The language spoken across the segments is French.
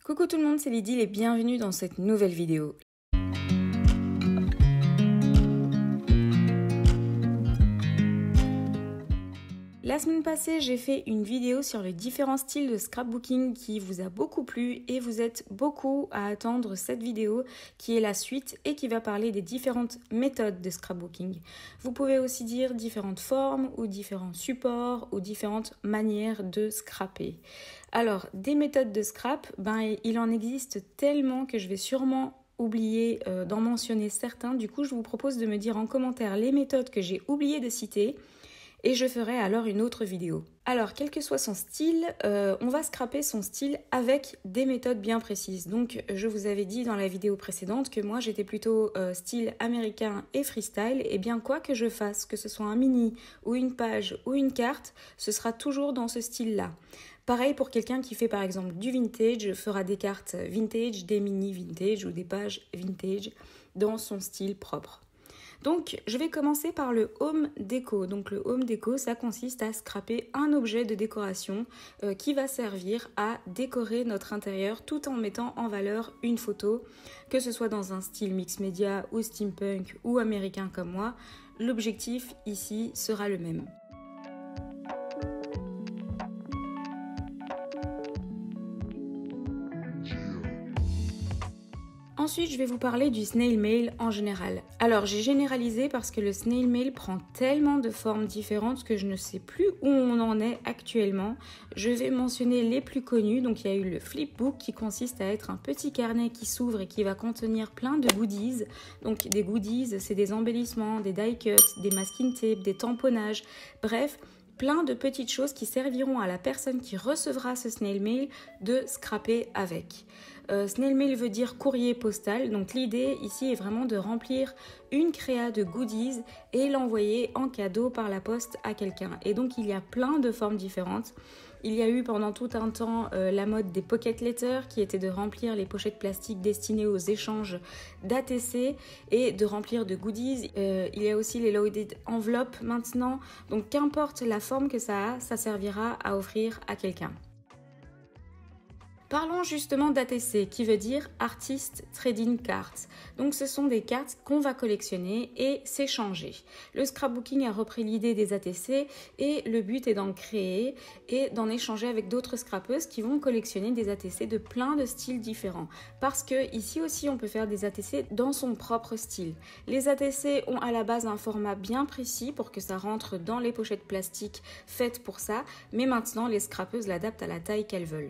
Coucou tout le monde, c'est Lydie et bienvenue dans cette nouvelle vidéo. La semaine passée, j'ai fait une vidéo sur les différents styles de scrapbooking qui vous a beaucoup plu et vous êtes beaucoup à attendre cette vidéo qui est la suite et qui va parler des différentes méthodes de scrapbooking. Vous pouvez aussi dire différentes formes ou différents supports ou différentes manières de scraper. Alors, des méthodes de scrap, il en existe tellement que je vais sûrement oublier d'en mentionner certains. Du coup, je vous propose de me dire en commentaire les méthodes que j'ai oublié de citer. Et je ferai alors une autre vidéo. Alors, quel que soit son style, on va scraper son style avec des méthodes bien précises. Donc, je vous avais dit dans la vidéo précédente que moi, j'étais plutôt style américain et freestyle. Et bien, quoi que je fasse, que ce soit un mini ou une page ou une carte, ce sera toujours dans ce style-là. Pareil pour quelqu'un qui fait par exemple du vintage, fera des cartes vintage, des mini vintage ou des pages vintage dans son style propre. Donc, je vais commencer par le home déco. Donc, le home déco, ça consiste à scraper un objet de décoration qui va servir à décorer notre intérieur tout en mettant en valeur une photo, que ce soit dans un style mix média ou steampunk ou américain comme moi. L'objectif ici sera le même. Ensuite, je vais vous parler du snail mail en général. Alors, j'ai généralisé parce que le snail mail prend tellement de formes différentes que je ne sais plus où on en est actuellement. Je vais mentionner les plus connus. Donc, il y a eu le flipbook qui consiste à être un petit carnet qui s'ouvre et qui va contenir plein de goodies. Donc, des goodies, c'est des embellissements, des die cuts, des masking tape, des tamponnages, bref, plein de petites choses qui serviront à la personne qui recevra ce snail mail de scraper avec. Snail mail veut dire courrier postal, donc l'idée ici est vraiment de remplir une créa de goodies et l'envoyer en cadeau par la poste à quelqu'un. Et donc il y a plein de formes différentes. Il y a eu pendant tout un temps la mode des pocket letters qui était de remplir les pochettes plastiques destinées aux échanges d'ATC et de remplir de goodies. Il y a aussi les loaded envelopes maintenant. Donc qu'importe la forme que ça a, ça servira à offrir à quelqu'un. Parlons justement d'ATC, qui veut dire Artist Trading Cards. Donc ce sont des cartes qu'on va collectionner et s'échanger. Le scrapbooking a repris l'idée des ATC et le but est d'en créer et d'en échanger avec d'autres scrappeuses qui vont collectionner des ATC de plein de styles différents. Parce que ici aussi on peut faire des ATC dans son propre style. Les ATC ont à la base un format bien précis pour que ça rentre dans les pochettes plastiques faites pour ça, mais maintenant les scrappeuses l'adaptent à la taille qu'elles veulent.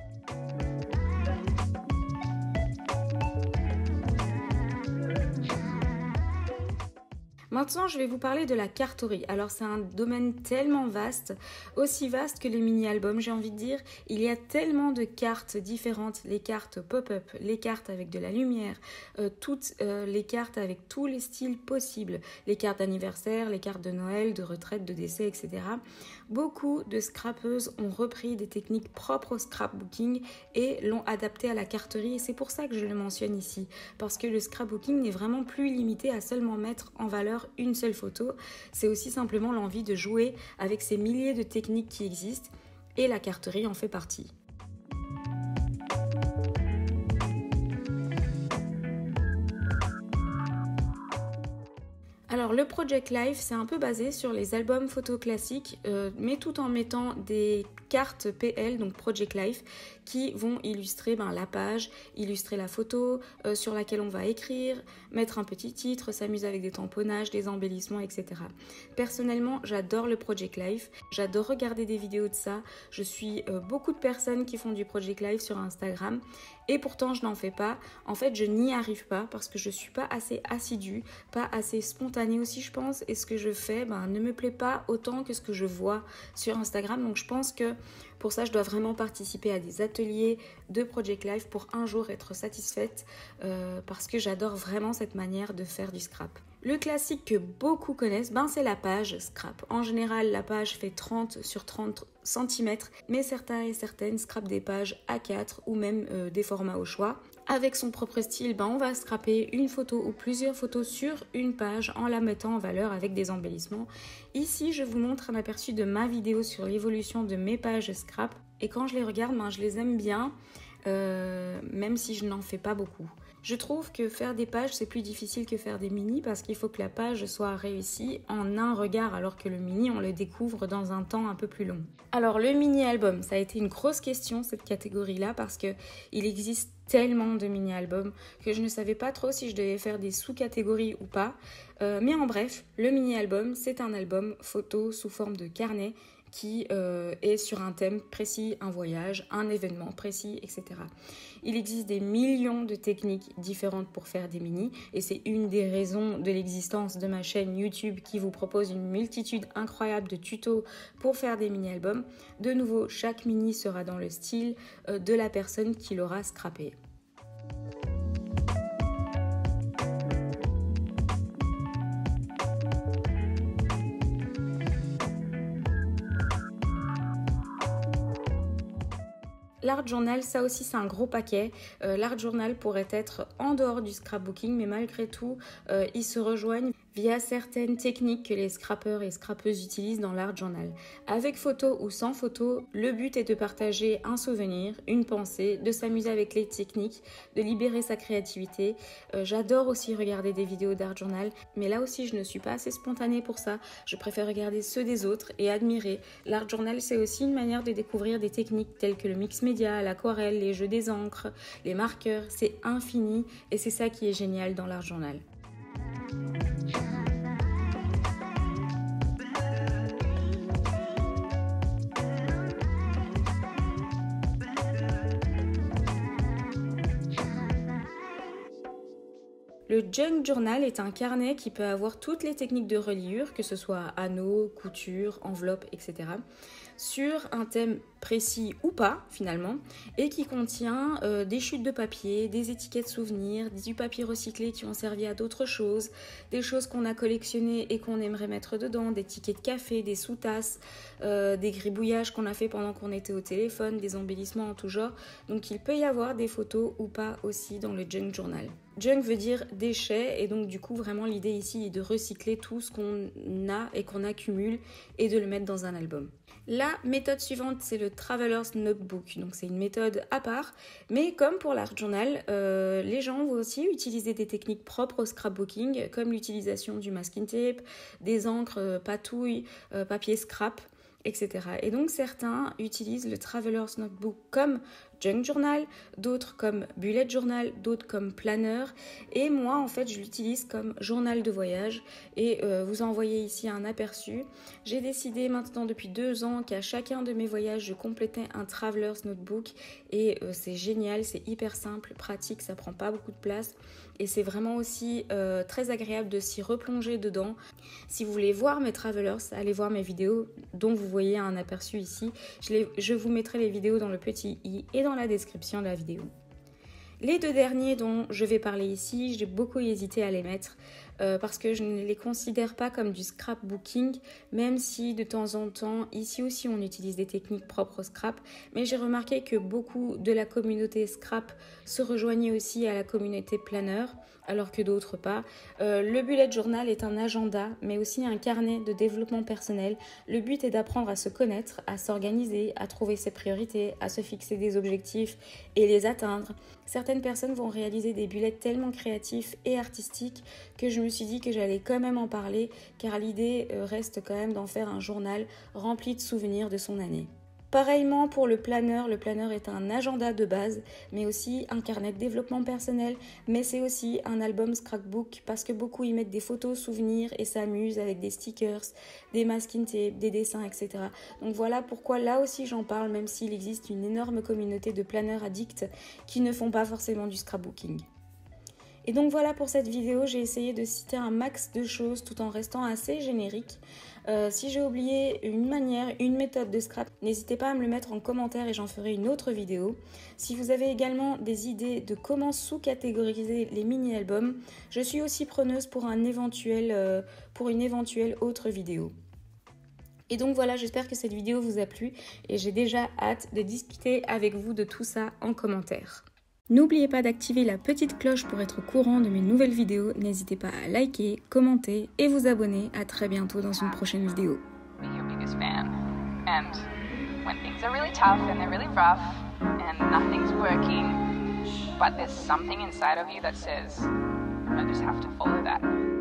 Maintenant, je vais vous parler de la carterie. Alors, c'est un domaine tellement vaste, aussi vaste que les mini-albums, j'ai envie de dire. Il y a tellement de cartes différentes, les cartes pop-up, les cartes avec de la lumière, toutes les cartes avec tous les styles possibles, les cartes d'anniversaire, les cartes de Noël, de retraite, de décès, etc. Beaucoup de scrappeuses ont repris des techniques propres au scrapbooking et l'ont adapté à la carterie. Et c'est pour ça que je le mentionne ici, parce que le scrapbooking n'est vraiment plus limité à seulement mettre en valeur une seule photo, c'est aussi simplement l'envie de jouer avec ces milliers de techniques qui existent et la carterie en fait partie. Alors le Project Life, c'est un peu basé sur les albums photos classiques, mais tout en mettant des cartes PL, donc Project Life, qui vont illustrer la page, illustrer la photo sur laquelle on va écrire, mettre un petit titre, s'amuser avec des tamponnages, des embellissements, etc. Personnellement, j'adore le Project Life, j'adore regarder des vidéos de ça, je suis beaucoup de personnes qui font du Project Life sur Instagram et pourtant je n'en fais pas. En fait, je n'y arrive pas parce que je ne suis pas assez assidue, pas assez spontanée aussi je pense, et ce que je fais ne me plaît pas autant que ce que je vois sur Instagram. Donc je pense que pour ça, je dois vraiment participer à des ateliers de Project Life pour un jour être satisfaite parce que j'adore vraiment cette manière de faire du scrap. Le classique que beaucoup connaissent, c'est la page scrap. En général, la page fait 30 sur 30 cm, mais certains et certaines scrapent des pages A4 ou même des formats au choix. Avec son propre style, on va scraper une photo ou plusieurs photos sur une page en la mettant en valeur avec des embellissements. Ici, je vous montre un aperçu de ma vidéo sur l'évolution de mes pages scrap. Et quand je les regarde, je les aime bien. même si je n'en fais pas beaucoup. Je trouve que faire des pages, c'est plus difficile que faire des mini parce qu'il faut que la page soit réussie en un regard, alors que le mini, on le découvre dans un temps un peu plus long. Alors, le mini-album, ça a été une grosse question, cette catégorie-là, parce qu'il existe tellement de mini-albums que je ne savais pas trop si je devais faire des sous-catégories ou pas. Mais en bref, le mini-album, c'est un album photo sous forme de carnet qui est sur un thème précis, un voyage, un événement précis, etc. Il existe des millions de techniques différentes pour faire des mini et c'est une des raisons de l'existence de ma chaîne YouTube qui vous propose une multitude incroyable de tutos pour faire des mini-albums. De nouveau, chaque mini sera dans le style de la personne qui l'aura scrappé. L'art journal, ça aussi c'est un gros paquet. L'art journal pourrait être en dehors du scrapbooking, mais malgré tout, ils se rejoignent via certaines techniques que les scrappeurs et scrappeuses utilisent dans l'art journal. Avec photo ou sans photo, le but est de partager un souvenir, une pensée, de s'amuser avec les techniques, de libérer sa créativité. J'adore aussi regarder des vidéos d'art journal, mais là aussi je ne suis pas assez spontanée pour ça. Je préfère regarder ceux des autres et admirer. L'art journal, c'est aussi une manière de découvrir des techniques telles que le mix média, l'aquarelle, les jeux des encres, les marqueurs. C'est infini et c'est ça qui est génial dans l'art journal. Le junk journal est un carnet qui peut avoir toutes les techniques de reliure, que ce soit anneaux, couture, enveloppe, etc., sur un thème précis ou pas finalement, et qui contient des chutes de papier, des étiquettes souvenirs, du papier recyclé qui ont servi à d'autres choses, des choses qu'on a collectionnées et qu'on aimerait mettre dedans, des tickets de café, des sous-tasses, des gribouillages qu'on a fait pendant qu'on était au téléphone, des embellissements en tout genre. Donc il peut y avoir des photos ou pas aussi dans le junk journal. Junk veut dire déchets et donc du coup vraiment l'idée ici est de recycler tout ce qu'on a et qu'on accumule et de le mettre dans un album. La méthode suivante, c'est le Traveler's Notebook. Donc c'est une méthode à part, mais comme pour l'art journal, les gens vont aussi utiliser des techniques propres au scrapbooking, comme l'utilisation du masking tape, des encres patouilles, papier scrap, etc. Et donc certains utilisent le Traveler's Notebook comme junk journal, d'autres comme bullet journal, d'autres comme planner. Et moi, en fait, je l'utilise comme journal de voyage. Et vous en voyez ici un aperçu. J'ai décidé maintenant depuis 2 ans qu'à chacun de mes voyages, je complétais un Traveler's Notebook. Et c'est génial, c'est hyper simple, pratique, ça prend pas beaucoup de place. Et c'est vraiment aussi très agréable de s'y replonger dedans. Si vous voulez voir mes Travelers, allez voir mes vidéos dont vous voyez un aperçu ici. Je vous mettrai les vidéos dans le petit i et dans la description de la vidéo. Les 2 derniers dont je vais parler ici, j'ai beaucoup hésité à les mettre parce que je ne les considère pas comme du scrapbooking, même si de temps en temps, ici aussi on utilise des techniques propres au scrap, mais j'ai remarqué que beaucoup de la communauté scrap se rejoignait aussi à la communauté planner, alors que d'autres pas. Le bullet journal est un agenda, mais aussi un carnet de développement personnel. Le but est d'apprendre à se connaître, à s'organiser, à trouver ses priorités, à se fixer des objectifs et les atteindre. Certaines personnes vont réaliser des bullets tellement créatifs et artistiques que je me suis dit que j'allais quand même en parler, car l'idée reste quand même d'en faire un journal rempli de souvenirs de son année. Pareillement pour le planner est un agenda de base, mais aussi un carnet de développement personnel, mais c'est aussi un album scrapbook parce que beaucoup y mettent des photos, souvenirs et s'amusent avec des stickers, des masking tape, des dessins, etc. Donc voilà pourquoi là aussi j'en parle, même s'il existe une énorme communauté de planners addicts qui ne font pas forcément du scrapbooking. Et donc voilà pour cette vidéo, j'ai essayé de citer un max de choses tout en restant assez générique. Si j'ai oublié une méthode de scrap, n'hésitez pas à me le mettre en commentaire et j'en ferai une autre vidéo. Si vous avez également des idées de comment sous-catégoriser les mini-albums, je suis aussi preneuse pour une éventuelle autre vidéo. Et donc voilà, j'espère que cette vidéo vous a plu et j'ai déjà hâte de discuter avec vous de tout ça en commentaire. N'oubliez pas d'activer la petite cloche pour être au courant de mes nouvelles vidéos. N'hésitez pas à liker, commenter et vous abonner. À très bientôt dans une prochaine vidéo. but there's something inside of you that says, I just have to follow that.